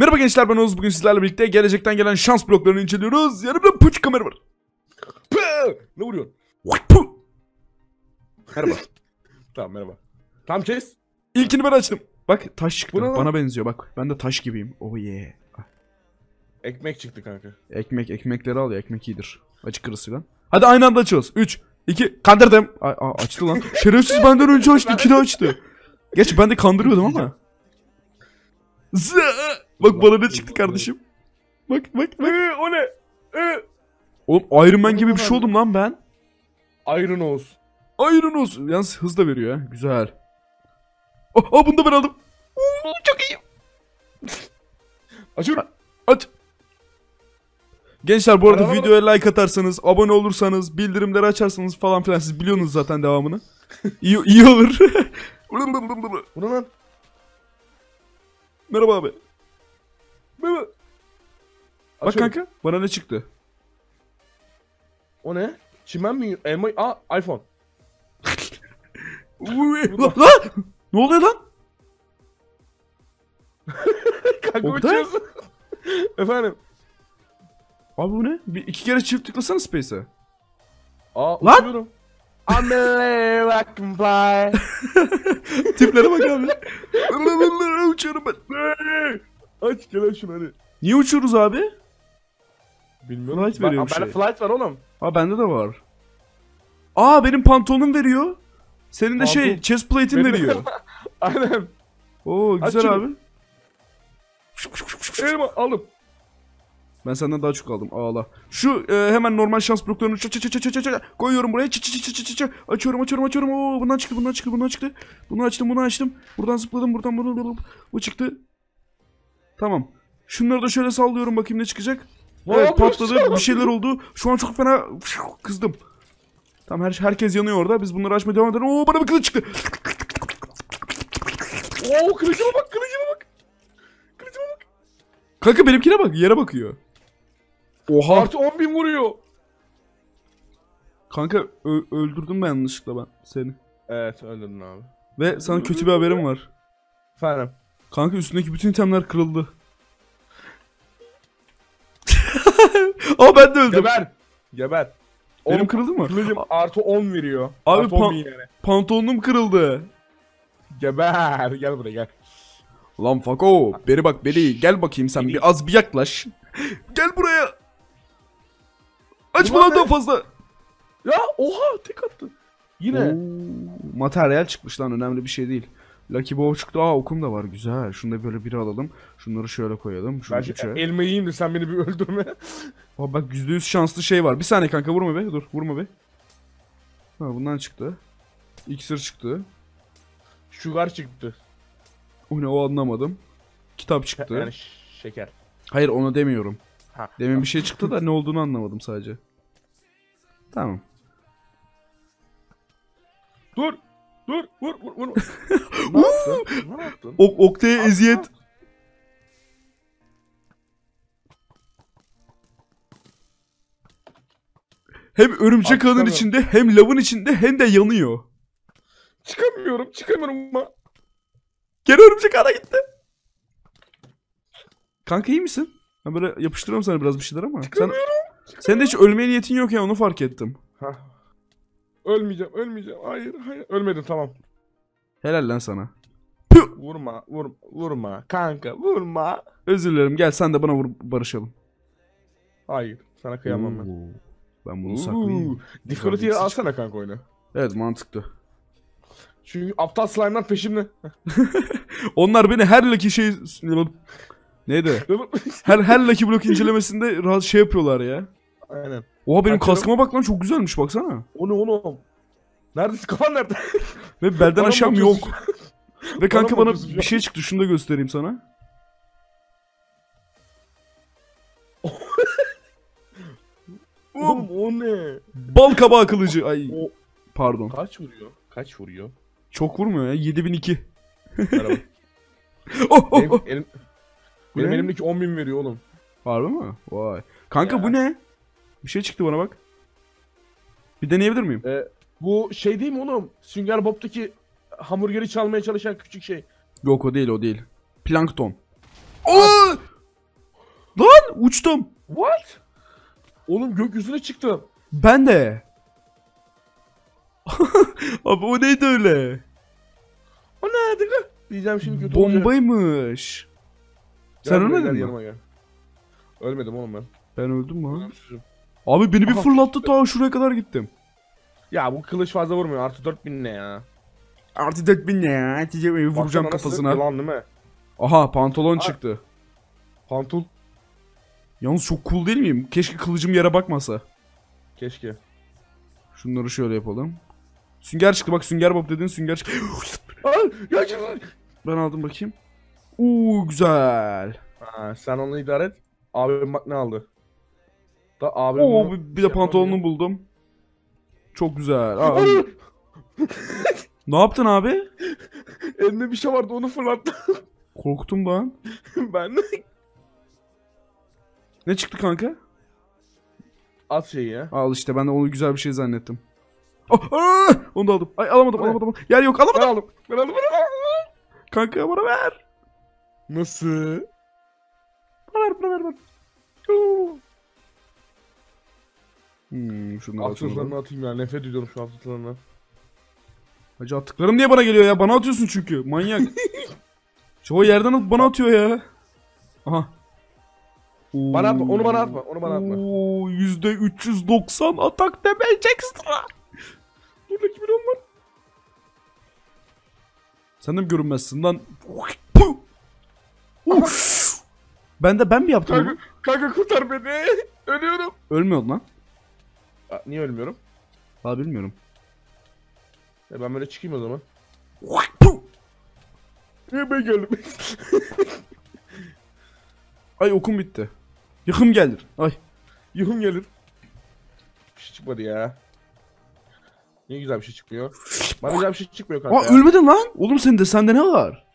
Merhaba gençler, ben Oğuz. Bugün sizlerle birlikte gelecekten gelen şans bloklarını inceliyoruz. Yanımda puç kamera var. Ne vuruyorsun? Merhaba. Tamam merhaba. Tam kes. İlkini ben açtım. Bak taş çıktı. Bu ne lan? Bana benziyor bak. Ben de taş gibiyim. Oh yeah. Ekmek çıktı kanka. Ekmekleri al ya. Ekmek iyidir. Acı kırısıyla. Hadi aynı anda açıyoruz. 3, 2, kandırdım. Açtı lan. Şerefsiz benden önce açtı. İkili açtı. Geç ben de kandırıyordum ama. Bak bana ne çıktı kardeşim. Bak. O ne? Oğlum Iron Man gibi bir şey oldum lan ben. Iron Oğuz. Iron olsun. Yalnız hız da veriyor ha. Güzel. Bunu da ben aldım. Çok iyi. Açıyorum. Aç. Gençler bu arada Merhaba. videoya like atarsanız, abone olursanız, bildirimleri açarsanız falan filan siz biliyorsunuz zaten devamını. İyi olur. Bu ne lan? Merhaba abi. Merhaba. Bak Açıyorum. kanka bana ne çıktı? O ne? Çimen mi? Elma... iPhone. Lan! Ne oluyor lan? Kanka Oktay? uçuyorsun. Efendim. Abi bu ne? İki kere çift tıklasana Space'e. Lan! Uçuyorum. I'm a I can fly. Tiplere bak abi. Uçuyorum ben. Aç gel şunu hadi. Niye uçuyoruz abi? Bilmiyorum. Flight veriyor bir Bende şey. flight var oğlum. Bende de var. Benim pantolonum veriyor. Senin de Pantolon. chest plate'in Benim- veriyor. Aynen. Oo güzel Açıyorum. abi. Elma aldım. Ben senden daha çok aldım. Ağla. Şu hemen normal şans bloklarını koyuyorum buraya. Açıyorum. Oo bundan çıktı. Bunu açtım. Buradan zıpladım. Bu çıktı. Tamam. Şunları da şöyle sallıyorum bakayım ne çıkacak. Evet patladı. Bir şeyler oldu. Şu an çok fena kızdım. Tamam herkes yanıyor orada. Biz bunları açmaya devam edelim. Oo bana bir kılıç çıktı. Oo kılıcıma bak. Kanka benimkine bak. Yere bakıyor. Oha. Artı 10.000 vuruyor. Kanka öldürdüm ben yanlışlıkla ben seni. Evet öldürdün abi. Ve sana kötü bir haberim var. Efendim. Kanka üstündeki bütün itemler kırıldı. Ben de öldüm. Geber. Benim Oğlum, kırıldı mı? Kılıcım artı 10 veriyor. Abi Artı 10.000 yani. Pantolonum kırıldı. Geber. Gel buraya gel. Lan Fako beri bak beri gel bakayım sen bir az bir yaklaş. Gel buraya. Açma Ulan lan daha ne? fazla. Ya oha tek attı. Yine. Oo, materyal çıkmış lan önemli bir şey değil. Lucky Bow çıktı. Okum da var güzel. Şunu da böyle biri alalım. Şunları şöyle koyalım. Şunu Ben şu üçe. elmayı yiyeyim de sen beni bir öldürme. Bak %100 şanslı şey var. Bir saniye kanka vurma be. Dur vurma be. Bundan çıktı. İksir çıktı. Sugar çıktı. O ne o anlamadım. Kitap çıktı. Yani şeker. Hayır onu demiyorum. Ha. Demin bir şey çıktı da ne olduğunu anlamadım sadece. Tamam. Dur. Vur. Ne yaptın? Ne yaptın? Oktay'a eziyet. Hem örümcek ağının içinde hem lavın içinde hem de yanıyor. Çıkamıyorum ama. Gene örümcek ağına gitti. Kanka iyi misin? Ben böyle yapıştırıyorum sana biraz bir şeyler ama. Sen de hiç ölmeye niyetin yok ya onu fark ettim. Hah. Ölmeyeceğim. Hayır. Ölmedim tamam. Helal lan sana. Vurma. Kanka vurma. Özür dilerim gel sen de bana vur barışalım. Hayır. Sana kıyamam ben. Ben bunu saklayayım. Difficulty'yi alsana kanka oyunu. Evet mantıklı. Çünkü aptal slime'lar peşimde. Onlar beni her lucky şey... Neydi? her lucky block incelemesinde rahat şey yapıyorlar ya. Aynen. Oha benim Açıyorum. kaskıma bak lan çok güzelmiş baksana. O ne oğlum? Neredesin? Kafan nerede? Ve belden Bana aşağım mı yok. bakıyorsun? Ve kanka Bana bana mı bakıyorsun bir şey çıktı şunu da göstereyim sana. Oğlum o ne? Bal kabağı kılıcı. Ay O pardon. Kaç vuruyor? Çok vurmuyor ya 7002. Merhaba. Benim Bu ne? elimdeki 10.000 veriyor oğlum. Harbi mi? Vay. Kanka Ya. bu ne? Bir şey çıktı bana bak. Bir deneyebilir miyim? Bu şey değil mi oğlum? Sünger Bob'taki hamburgeri çalmaya çalışan küçük şey. Yok o değil. Plankton. Lan uçtum. What? Oğlum gökyüzüne çıktım. Ben de. Abi o neydi öyle? O ne? Diyeceğim şimdi kötü olacak. Bombaymış. Gel Sen buraya, ölmedin gel mi? yanıma gel. Ölmedim oğlum ben. Ben öldüm lan. Ölmüşüm. Abi beni bir Aha. fırlattı, ta şuraya kadar gittim. Ya bu kılıç fazla vurmuyor. Artı 4000 ne ya? Artı 4000 ne ya? Vuracağım Baksana nasıl kafasına. Yalan değil mi? Aha pantolon çıktı. Pantul. Yalnız çok cool değil miyim? Keşke kılıcım yere bakmasa. Keşke. Şunları şöyle yapalım. Sünger çıktı, bak Sünger Bob dedin, sünger çıktı. Ay, gerçekten. Ben aldım bakayım. Güzel. Ha, sen onu idare et. Abim bak ne aldı. Da abim Oo bunu bir de pantolonunu buldum. Çok güzel. Aa, ne yaptın abi? Elinde bir şey vardı onu fırlattı. Korktum lan. Ben de. Ne çıktı kanka? At şeyi ya. Al işte, ben de onu güzel bir şey zannettim. Onu da aldım. Ay alamadım, O ne? alamadım. Yer yok, alamadım. Ben aldım. Ben aldım. Kanka bana ver. Nasıl? Bana ver. Şunları Attıklarını atalım. atayım ya. Nefret ediyorum şu attıklarından. Hacı attıklarım niye bana geliyor ya? Bana atıyorsun çünkü. Manyak. Çoğu yerden alıp bana atıyor ya. Aha. Bana atma. Onu bana atma. Onu bana atma. %390 atak damage ekstra. Dur rakibin olma. Sen de mi görünmezsin lan? Ben mi yaptım onu? Kanka kurtar beni. Ölüyorum. Ölmüyordu lan. Niye ölmüyorum? Daha bilmiyorum. Ben böyle çıkayım o zaman. Niye ben geldim? Ay okum bitti. Yıkım gelir. Ay. Yuhum gelir. Bir şey çıkmadı ya. Niye güzel bir şey çıkmıyor? Bana güzel bir şey çıkmıyor kanka Aa ya. ölmedin lan. Oğlum sende ne var?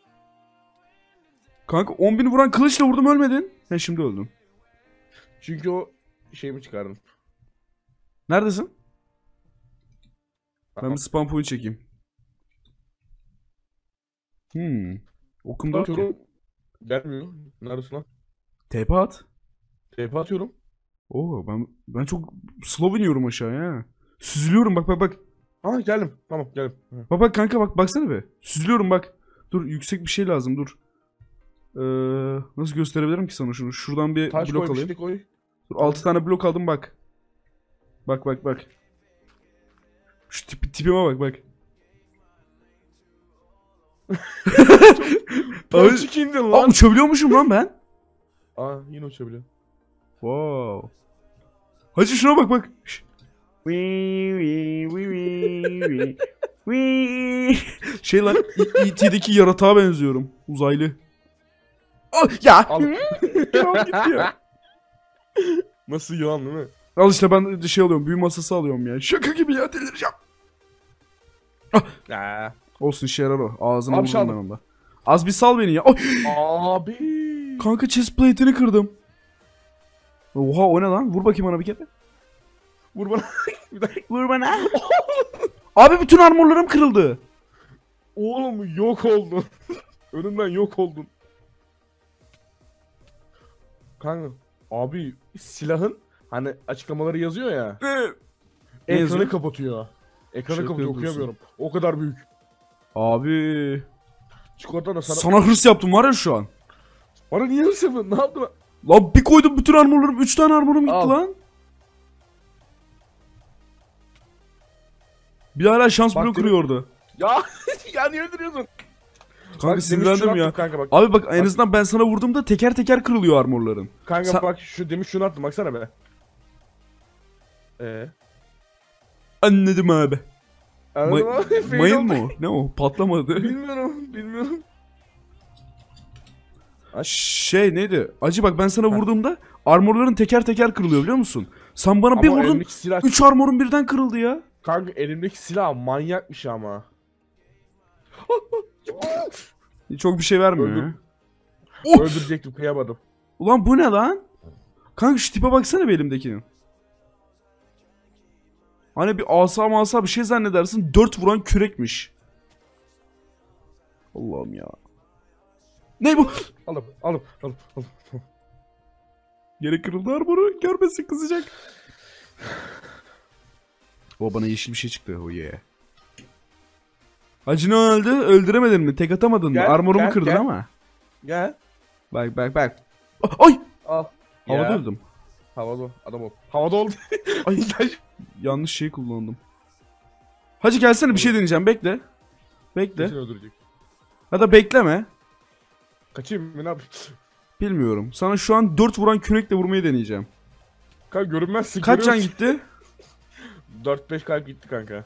Kanka 10.000 vuran kılıçla vurdum, ölmedin. Sen şimdi öldün. Çünkü o şeyimi çıkardım. Neredesin? Ben bir spam point çekeyim. Okum da yok ki. Atıyorum. Gelmiyor. Neredesin lan? TP at. TP atıyorum. Oo ben çok slow iniyorum aşağıya. Süzülüyorum, bak. Ha geldim. Tamam geldim. Bak kanka, baksana be. Süzülüyorum bak. Dur, yüksek bir şey lazım, dur. Nasıl gösterebilirim ki sana şunu? Şuradan bir Taş blok koy, bir alayım. şey koy. Dur, 6 tane blok aldım bak. Bak. Şu tipime bak. Ponçik indin Aa, lan. uçabiliyormuşum lan ben. Aa yine uçabiliyor. Wow. Hacı şuna bak. Şş. Şey lan, E.T.'deki yaratığa benziyorum. Uzaylı. Ya. Al. Yılan gitti ya. Nasıl yılan değil mi? Al işte, ben de şey alıyorum. Büyü masası alıyorum ya. Şaka gibi ya, delireceğim. Ya. Olsun, işe yarar o. Ağzına Abi vurdum ben çaldım. onda. Az bir sal beni ya. Ay. Abi. Kanka chest plate'ini kırdım. Oha, o ne lan? Vur bakayım bana bir kere. Vur bana. Bir dakika. Vur bana. Abi bütün armorlarım kırıldı. Oğlum yok oldun. Önümden yok oldun. Kanka. Abi silahın hani açıklamaları yazıyor ya. Ne yazıyor? Ekranı kapatıyor. Ekranı Şaka kapatıyor, yapıyorsun. okuyamıyorum. O kadar büyük. Abi. Çikolata da sana... Sana hırs yaptım var ya şu an. Bana niye hırs yapıyorsun? Ne yaptın? Lan bir koydum, bütün armorlarım. 3 tane armorum gitti Al. lan. Bir hala şans Bak, bloğu değil mi? kırıyordu. Ya ya niye öldürüyorsun? Kanka Bak, demiş sinirlendim şunu ya. attım kanka bak. Abi bak, en azından ben sana vurduğumda teker teker kırılıyor armorların. Kanka Sen- bak şu demiş şunu attım baksana be. Anladım abi. Anladın mı? Fail Mayın oldu. mı o? Ne o? Patlamadı. Bilmiyorum. Şey neydi? Acı bak, ben sana vurduğumda armorların teker teker kırılıyor, biliyor musun? Sen bana bir Ama vurdun, elimdeki silah... 3 armorun birden kırıldı ya. Kanka elimdeki silah manyakmış ama. Çok bir şey vermiyor Öldüm. ya. Oh! Öldürecektim kıyamadım. Ulan bu ne lan? Kanka şu tipe baksana bir elimdekinin. Hani bir asa bir şey zannedersin, 4 vuran kürekmiş. Allah'ım ya. Ne bu? Alım. Geri kırıldı armoru. Görmesin kızacak. O bana yeşil bir şey çıktı. Oh yeah. Hacı ne öldü? Öldüremedin mi? Tek atamadın mı? Gel, Armorumu gel, kırdın gel. ama. Gel. Bak. Ay! Al. Havada Ya. öldüm. Havada adam ol. Havada oldu. Ay Yanlış şeyi kullandım. Hacı gelsene bir şey deneyeceğim. Bekle. Bekle. seni öldürecek. Ya da bekleme. Kaçayım mı ne yapayım? Bilmiyorum. Sana şu an 4 vuran kürekle vurmayı deneyeceğim. Kanka görünmezsin. Kaç can gitti? 4-5 kalp gitti kanka.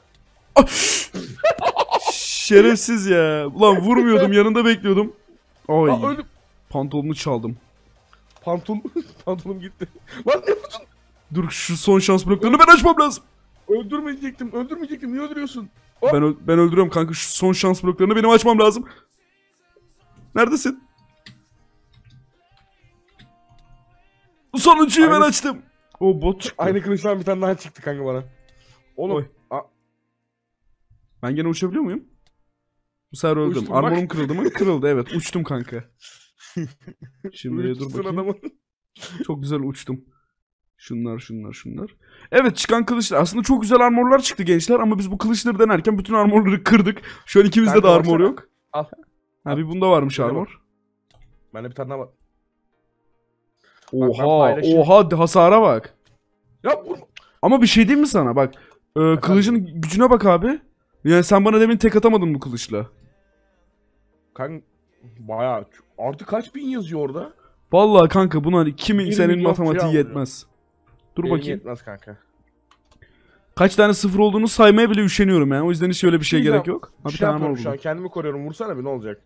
Şerefsiz ya. Ulan vurmuyordum, yanında bekliyordum. Ay. Aa öldüm. Pantolonunu çaldım. Pantolonum gitti. Lan ne yaptın? Dur şu son şans bloklarını ben açmam lazım. Öldürmeyecektim. Niye öldürüyorsun? Ben öldürüyorum kanka, şu son şans bloklarını benim açmam lazım. Neredesin? Sonuncuyu ben Aynı- açtım. O bot çıktı. Aynı kılıçtan bir tane daha çıktı kanka bana. Oğlum. Oy. Ben gene uçabiliyor muyum? Bu sefer öldüm. Uçtum bak. Armorum kırıldı mı? Kırıldı, evet. Uçtum kanka. Şimdi dur Uçtun bakayım. adamı. Çok güzel uçtum. Şunlar. Evet, çıkan kılıçlar. Aslında çok güzel armorlar çıktı gençler ama biz bu kılıçları denerken bütün armorları kırdık. Şu an ikimizde Kanka de armor baksana. yok. Al. Ha, bir bunda varmış Şöyle armor. Bende bir tane daha var. ben Oha, paylaşayım. hasara bak. Ya vurma. Ama bir şey diyeyim mi sana? Bak, kılıcın gücüne bak abi. Yani sen bana demin tek atamadın bu kılıçla. Kanka bayağı. Artık kaç bin yazıyor orada? Vallahi kanka buna hani kimin 1 senin milyon matematiği falan yetmez. Dur Benim bakayım. Yetmez kanka. Kaç tane sıfır olduğunu saymaya bile üşeniyorum yani. O yüzden hiç öyle bir şey gerek yok. Ha, bir Şey tane yapıyorum armor şu an buldum. kendimi koruyorum. Vursana bir ne olacak?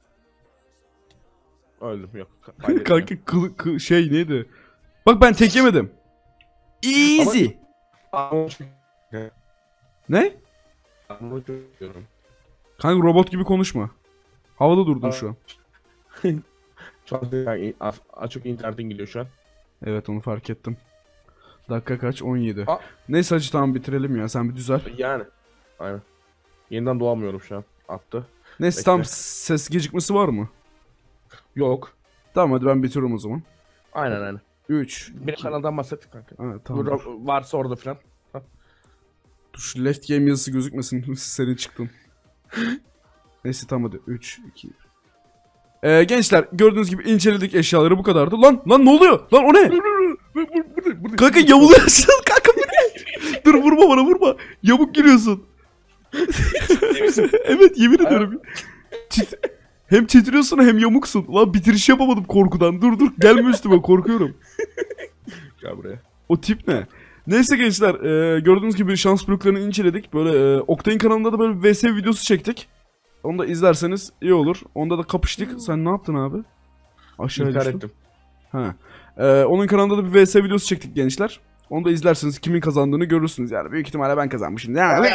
Öldüm yok. Kaybettim. Kanka şey neydi? Bak ben tek yemedim. Easy. Armor çok- Ne? armor çok diyorum. Kanka robot gibi konuşma. Havada durdun şu an. Şu an açık internetin gidiyor şu an. Evet, onu fark ettim. Dakika kaç? 17. Aa. Neyse hacı, tamam bitirelim ya, sen bir düzel. Yani. Aynen. Yeniden doğamıyorum şu an. Attı. Neyse Bekle. tam ses gecikmesi var mı? Yok. Tamam hadi ben bitiriyorum o zaman. Aynen. 3. Bir kanaldan bahsettik kanka. Evet tamam. Burada Dur. varsa orada falan. Dur şu left game yazısı gözükmesin. Senin çıktın. Neyse tamam hadi. 3, 2. Gençler gördüğünüz gibi inceledik eşyaları, bu kadardı. Lan ne oluyor? Lan o ne? Burada. Kanka yamuluyorsun. Kanka bu ne? Dur vurma bana, vurma. Yamuk giriyorsun. Evet, yemin ediyorum. Hem titriyorsun hem yamuksun. Lan bitiriş yapamadım korkudan. Dur gelme üstüme, korkuyorum. Gel buraya. O tip ne? Neyse gençler, gördüğünüz gibi şans bloklarını inceledik. Böyle Oktay'ın kanalında da böyle VS videosu çektik. Onu da izlerseniz iyi olur. Onda da kapıştık. Sen ne yaptın abi? Aşağıya İnkar düştüm. ettim. Ha. Onun kanalında da bir VS videosu çektik gençler. Onu da izlerseniz kimin kazandığını görürsünüz yani. Büyük ihtimalle ben kazanmışım.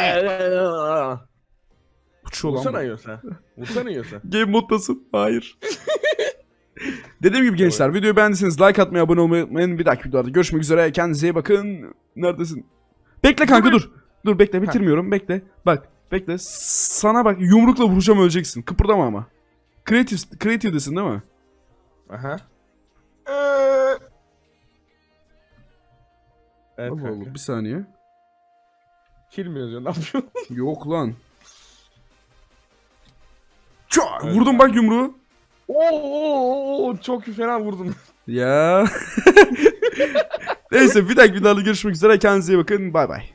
Uçuyor lan Vursana bu. yiyorsa. Vursana yiyorsa. Game moddasın. Hayır. Dediğim gibi gençler, videoyu beğendiyseniz like atmayı, abone olmayı unutmayın. Bir dahaki videoda görüşmek üzere. Kendinize iyi bakın. Neredesin? Bekle kanka, dur. Dur bekle, bitirmiyorum. Bekle. Bak bekle. Sana bak, yumrukla vuracağım, öleceksin. Kıpırdama ama. Creative'desin değil mi? Aha. Evet Allah kanka. Allah, bir saniye. Kill mi yazıyor? Ne yapıyorsun? Yok lan. Çak! Evet. Vurdum bak yumruğu. Oo, çok fena vurdun. Ya. Neyse bir dahaki videoda görüşmek üzere. Kendinize iyi bakın. Bay bay.